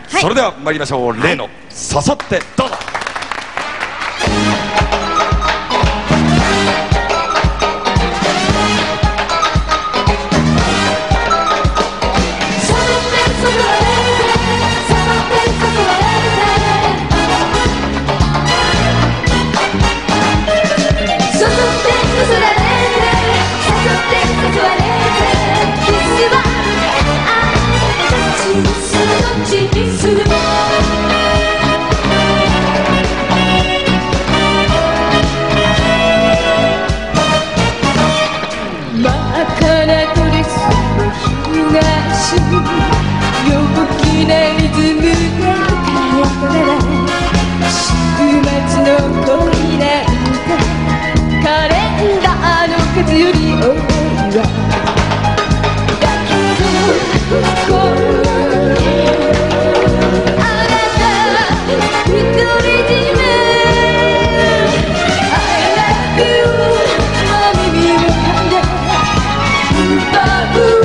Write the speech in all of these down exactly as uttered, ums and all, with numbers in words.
それでは参りましょう。例の誘ってどうぞ。 陽気なリズムで歌えたら週末の恋なんかカレンダーの数より多いわ。だけどこうあなた独り占め I love you 耳を噛んで歌う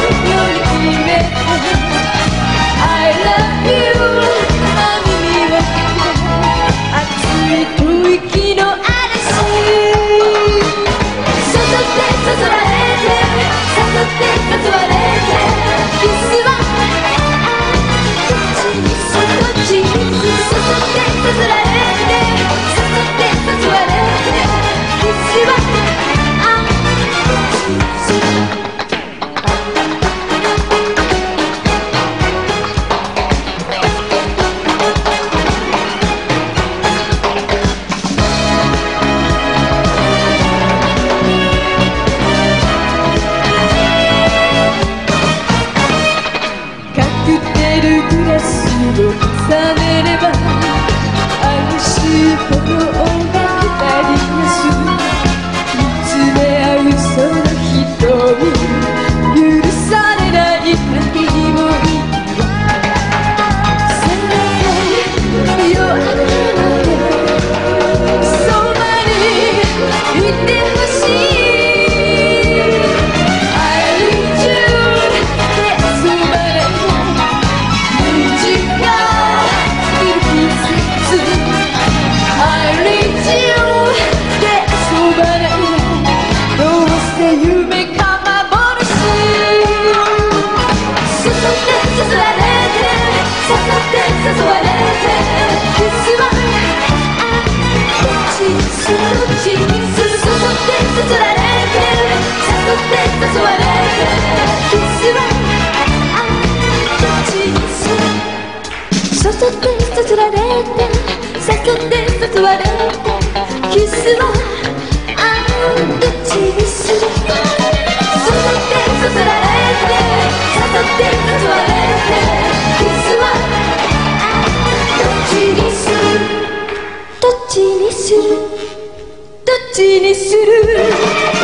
誘って誘われて誘って誘われてキスはあどっちにする。誘って誘われて誘って誘われてキスはどっちにするどっちにするどっちにする